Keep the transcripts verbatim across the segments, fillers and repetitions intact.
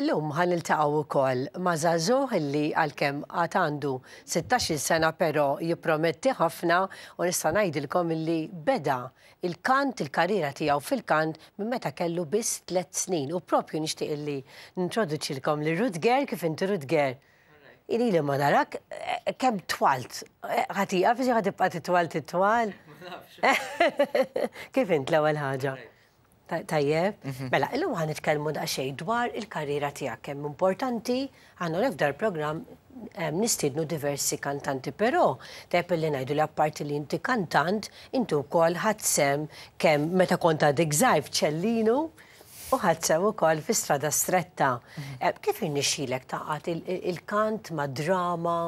Illum ħan iltaqgħu wkoll ma' żagħżugħ illi għalkemm għad għandu sittax-il sena però jipprometti ħafna u nista' ngħidilkom illi beda il-kant il-karriera tiegħu fil-kant minn meta kellu biss tliet snin u proprju nixtieq illi nintroduċilkom li Rutger kif inti Rutger. Ili ma narak kemm twalt. Ħatiqa fiex ħatibqa' titwal titwal. Kif int l-ewwel ħaġa? Tajjeb, mela, illum ħan nitkellmu daqsxejn dwar il-karriera tiegħek kemm importanti għandna nefdar programm nistiednu diversi kantanti, però tajjeb li ngħidu li apparti li inti kantant, inti wkoll ħadsem kemm meta kont għadek żgħir f'Ċellinu u ħadsem ukoll fi Strada Stretta. Kif irnexxielek taqgħod il-kant ma' drama?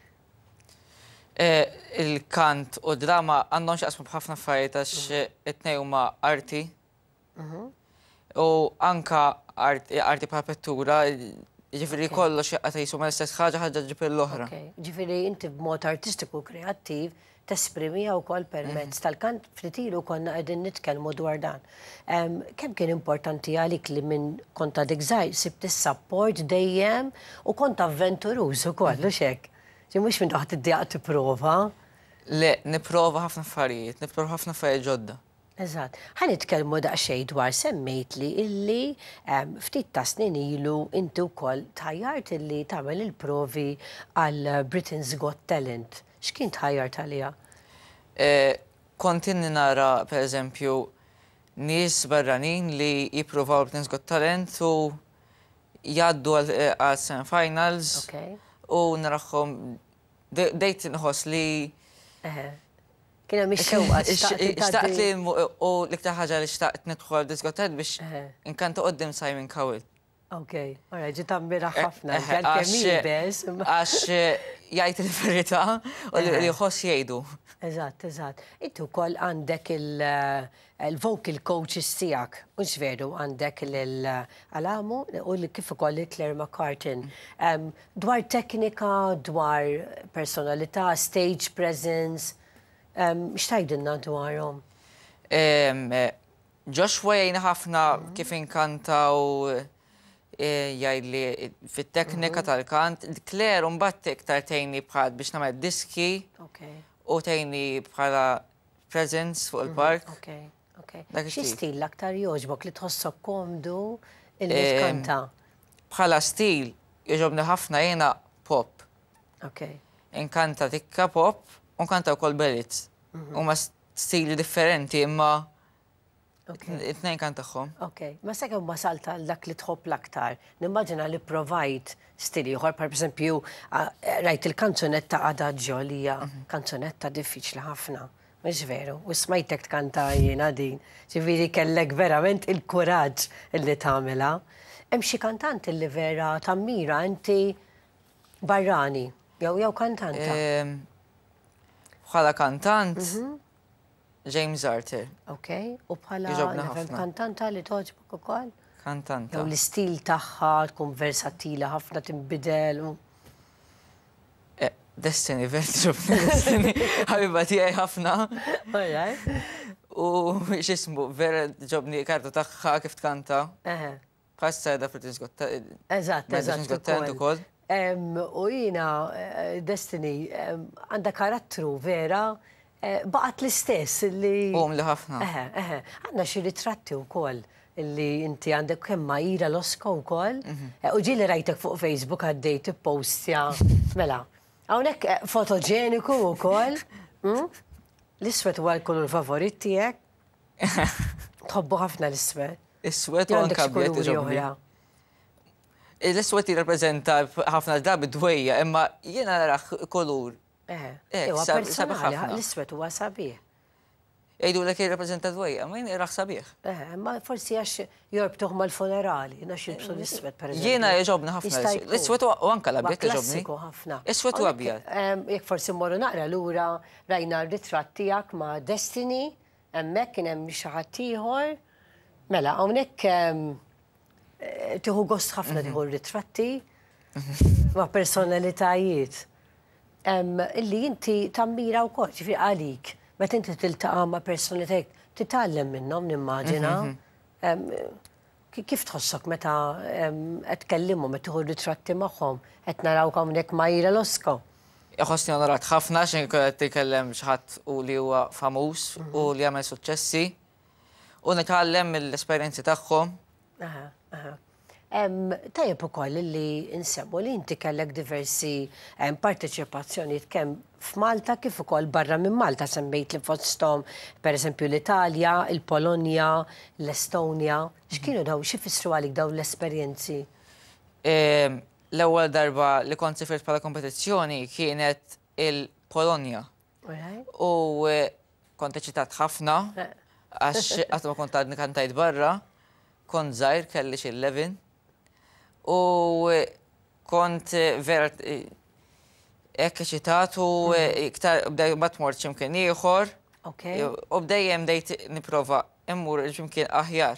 Il-kant u drama għandhom x'qasmu b'ħafna affarijiet għax it-tnejn huma arti. U anka arti bħal pittura, ġifiri kollox jaqqa jisu ma l-istess ħaġa ħaġa ġifiri l-oħra. Ġifiri inti b'mod artistiku kreattiv tesprimiha wkoll permezz tal-kant fritilu konna qegħdin nitkellmu dwar dan. Kemm kien importanti għalik li minn kont għadek żgħir sibt is-sapport dejjem u kont avventuruż ukoll u xek. Ġi mhux minn taħt id-djaq tipprova. Le, nipprova ħafna affarijiet, nipprova ħafna affarijiet ġodda. Eżatt. Ħan nitkellmu daqsxejn dwar semmejt li illi ftit ta' snin ilu inti wkoll tħajjart illi tagħmel il-provi għal Britain's Got Talent. X'kien tħajjart għaliha? Kont inni nara pereżempju nies barranin li jippruvaw Britain's Got Talent u jgħaddu għal semifinals u narahom dejt inħoss li Kiena mix xewqa. Xtaqt li u l-iktar ħaġa li xtaqt nidħol diskotek biex inkanta qoddim Simon Cowell. Ok, ora ġi tammira ħafna, għax jgħid il-verità u li jħoss jgħidu. Eżatt, eżatt. Inti wkoll għandek il-vocal coaches tiegħek, mhux veru għandek l-Alamu u kif ukoll Claire McCartan. Dwar teknika, dwar personalità, stage presence, xtajdinna dwarhom? Joshua jgħin ħafna kif inkanta u jgħidli fit-teknika tal-kant. Claire mbagħad iktar tgħinni bħal biex nagħmel diski u tgħinni bħala presence fuq il-park. Xi stil aktar jogħġbok li tħossok komdu illi tkanta? Bħala stil jogħġobni ħafna jiena pop. Inkanta tikka pop u nkanta wkoll ballads. Huma stili differenti imma it-tnejn kan tagħhom. Ok, ma sakemm wasalt għal dak li tħobb l-aktar, nimmaġina li provajt stili ieħor, pereżempju rajt il-kanzunetta Adagio li hija kanzunetta diffiċli ħafna. Mhux veru, u smajtek tkanta jiena din. Ġifieri kellek verament il-kuraġġ illi tagħmilha. Hemm xi kantant illi vera tammira inti barrani jew jew kantanta. Bħala kantant, James Arthur. Ok, u bħala kantanta li toġbok ukoll? Kantanta. Jew l-istil tagħha tkun versatila ħafna tinbidel. Destiny, verġobni Destiny. Ħabiba tiegħi ħafna. U x'ismu, vera ġobni karta tagħha kif tkanta. Bħal sajda fil-Britain's Got Talent. Eżatt, eżatt ukoll. U jina, Destiny, għanda karattru vera, baqat l-istess li... Um li ħafna. Għanna xi ritratti u koll li inti għandek kemma ira l-oska u koll. U ġili rajtek fuq Facebook għaddej t-postja. Mela, għawnek fotogeniku u koll. L-iswet u għal-kolur favorit tijek. Tħobbu ħafna l-iswet. Iswet u għanka bjiet ġobni. L-iswet jirrapprezenta ħafna drabi dwejja, imma jiena narax kolur. Ewa, personali, l-iswet huwa sabiħ. Ejdu l-ek jirrapprezenta dwejja, ma jien irax sabiħ. Ma forsi għax jorbtuħ mal-funerali, nax jibsu l-iswet, per eżempju. Jiena jġobni ħafna l-iswet u anka l-abjad jġobni. Iswet u abjad. Jek forsi morru naqra l-ura rajna r-ritratt tiegħek ma' Destiny, hemmhekk kien hemm xi ħadd ieħor. Mela, hawnhekk tiħu gost ħafna tiħu ritratti ma' personalitajiet. Illi inti tammira u kol, ġifri għalik, meta inti tiltaqa' ma' personalitajiet, titgħallem minnhom nimmaġina. Kif tħossok meta qed tkellimhom qed tieħu ritratti magħhom qed narawkom hawnhekk Majra Losko? Iħossni onorat ħafna xejn qed titkellem xi ħadd u li huwa famuż u li jagħmel suċċessi u nitgħallem mill-esperjenzi tagħhom. Tajjeb ukoll li insemmu li inti kellek diversi parteċipazzjonijiet kemm f'Malta kif ukoll barra minn Malta semmejt li fosthom pereżempju l-Italja, il-Polonja, l-Estonja. X'kienu daw xi fissru għalik dawn l-esperjenzi? L-ewwel darba li kont sifirt bħala kompetizzjoni kienet il-Polonja. U kont eċitat ħafna għax qatt ma kont għadni kantajt barra, kont żgħir kelli xi eleven u kont vera hekk eċitat u iktar bdej ma tmort x'imkien ieħor u bdejjem bdejt nipprova immur x'imkien aħjar.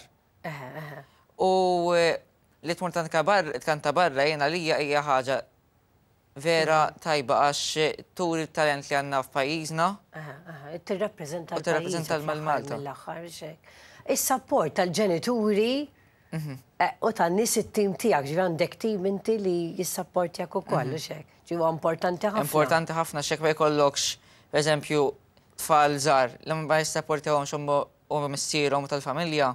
U li tmur tkanta barra jiena lija hija ħaġa vera tajba għax turi t-talent li għandna f'pajjiżna. Tirrappreżenta l-pajjiż mill-aħħar xejn. Is-sapport tal-ġenituri u tan-nies it-tim tiegħek, ġifi għandek tim inti li jissapportjak ukoll xek. Ġiwa importanti ħafna. Importanti ħafna xek ma jkollokx, pereżempju, tfal żgħar li ma jissapportjawhomx u missierhom tal-familja.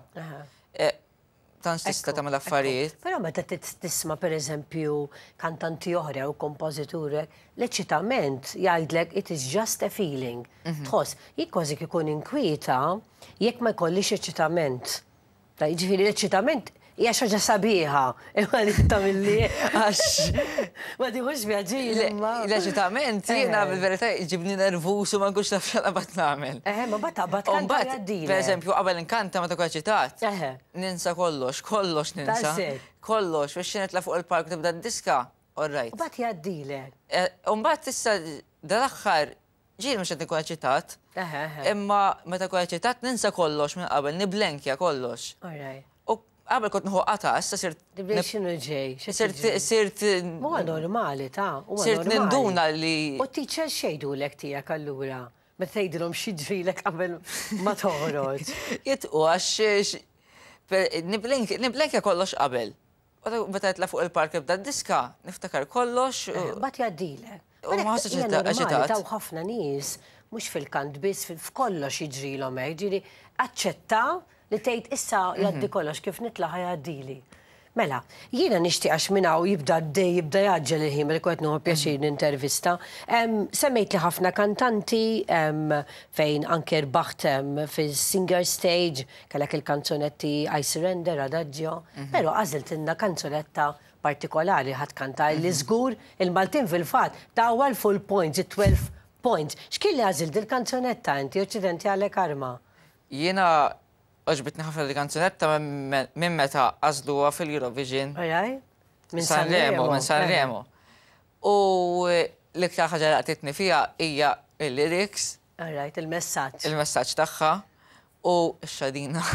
Tans tista' tagħmel affarijiet. Però meta tisma' pereżempju kantanti oħra u kompożituri, l-eċitament jgħidlek it is just a feeling. Tħoss, jekk kważi ikun inkwieta jekk ma jkollix eċitament. Jiġifieri l-eċitament hija xi ħaġa sabiħa, imma li tagħmilli għax ma tieħux vjaġġi imma. L-eċitament jiena bil-verità jġibni nervuż u ma nkunx naf x'qabad nagħmel. Eħe, ma bad qabad kanta jgħaddilek. Pereżempju qabel inkanta meta tkun eċitat. Ninsa kollox, kollox ninsa. Kollox, biex nitla' fuq il-park tibda d-diska, all right. U bad jgħaddilek. U mbagħad issa dal-aħħar ġieli mhux qed nkun eċitat. Imma meta tkun eċitat ninsa kollox minn qabel, niblenkja kollox. U qabel kont nħu qata, issa sirt. X'inhu ġej? Sirt. Huwa normali ta' sirt ninduna li. U teacher xejdulek tiegħek allura? Meta tgħidilhom xi ġrilek qabel ma toħroġ. Jitqu għax niblenkja kollox qabel. U meta jitla' fuq il-park ibda d-diska, niftakar kollox. Bad jgħaddilek. U ma ħassx eċitat. Taw ħafna nies mhux fil-kant biss f'kollox jiġrilhom hekk, ġieli aċċetta li tgħid issa jgħaddi kollox kif nitla' ħajaddili. Mela, jiena nixtieq għax minn hawn jibda d-dej jibda jaġġel il-ħin li kont nieħu pjaċir nintervista. Semmejt li ħafna kantanti fejn anke rbaħt fis-singer stage kellek il-kanzonetti I Surrender, Adagio, però għażilt inna kanzonetta partikolari ħadd kanta li żgur il-Maltin fil-fatt tawwa l-full points, it-twelve points. X'kien li għażilt il-kanzonetta inti Oċċidenti għalek Arma? Jiena oġbitni ħafna li kanzunetta minn meta għażluha fil-Eurovision. Minn Sanremo, minn Sanremo. U l-iktar ħaġa li għatitni fija hija il-lyrics. Il-messaġġ. Il-messaġġ tagħha u x-xadina.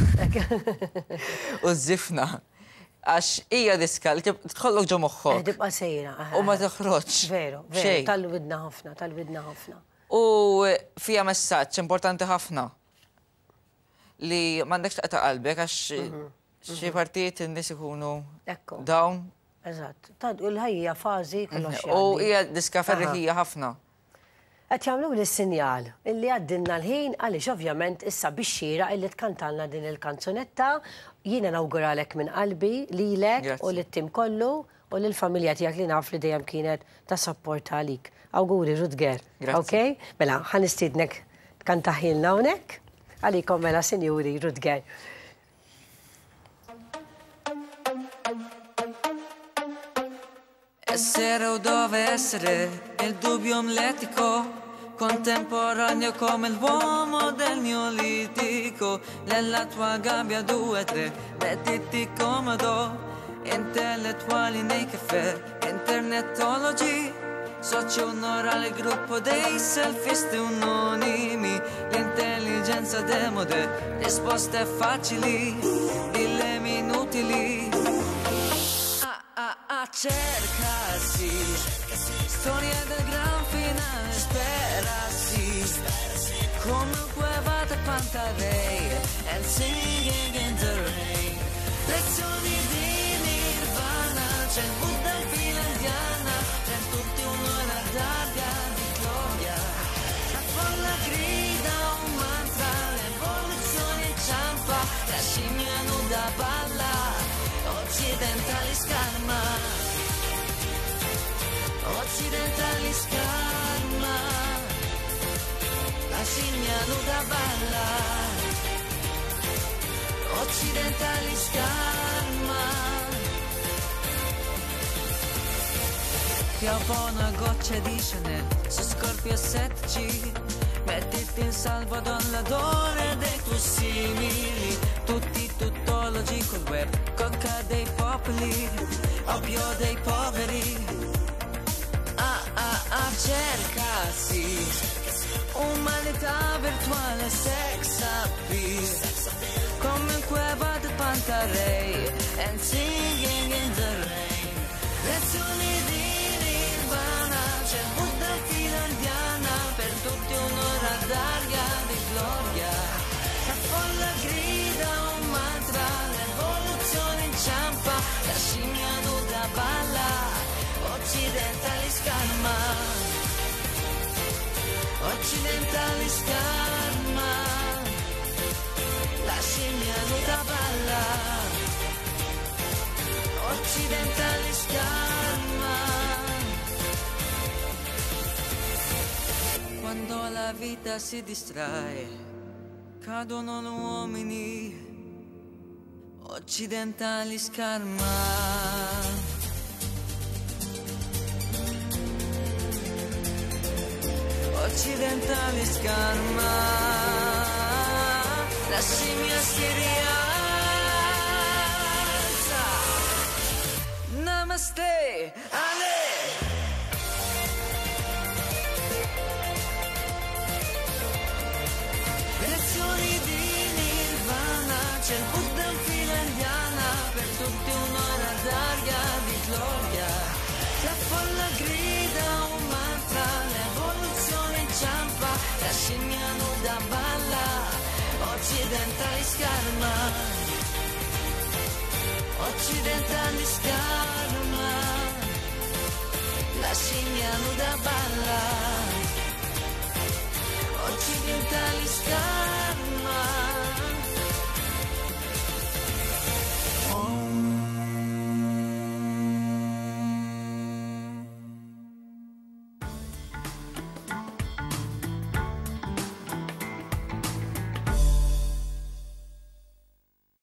U z-zifna. Għax hija diska li tħollok ġo moħħok. Tibqa' sejra. U ma toħroġ. Veru, veru. Tal-widna ħafna, tal-widna ħafna. U fija messaġġ importanti ħafna. Li m'għandekx taqta' qalbek għax xi partijiet in-nies ikunu dawn. Eżatt. U l-ħajja fażi kollox. U hija diska ferriħija ħafna. Qed jagħmlu l-sinjal illi għaddilna l-ħin għaliex ovvjament issa bix-xira illi tkantalna din il-kanzunetta jiena nawguralek minn qalbi lilek u lit-tim kollu u lill-familja tiegħek li naf li dejjem kienet ta' support għalik. Awguri Rutger. Okej? Mela ħanistiednek tkantaħilna hawnhekk. Għalikom mela Sinjuri Rutger. Essere o dove essere, il dubbio amletico, contemporaneo come l'uomo del neolitico, nella tua gabbia due tre, mettiti comodo, intellettuali nei caffè, internetologi, socio onorale gruppo dei selfisti anonimi, l'intelligenza demode, risposte facili, dilemi inutili. Cercasi, storia del gran finale, sperasi, come quevate Pantarei, and singing in the rain, lezioni scimmia nuda balla, occidentali scarma, occidentali scarma, la scimmia nuda balla, occidentali scarma. Piova una goccia di Chanel su Scorpio sette G, mettiti in salvo ad l'odore dei tuoi simili, tutti tuttologi col web, coca dei popoli, opio dei poveri. Ah ah ah, cercasi umanità virtuale, sex appeal, come in cueva del Pantarei, and singing in the rain. Lezioni di Nirvana, c'è Buddha e fila indiana, per tutti un'ora d'aria di gloria. La folla grida un mantra, l'evoluzione inciampa, la scimmia nuda balla, occidentali scarma, occidentali scarma, la scimmia nuda balla, occidentali scarma. Quando la vita si distrae, cadono gli uomini, occidentali scarma. Occidentali scarma, la scimmia si rialza. Namaste, Ale. Lezioni di Nirvana, c'è il Buddha in fila indiana, per tutti un'ora d'aria di gloria. La folla grida un mantra, l'evoluzione inciampa, la scimmia nuda balla, occidentali scarma, occidentali scarma, la scimmia nuda balla, occidentali scarma.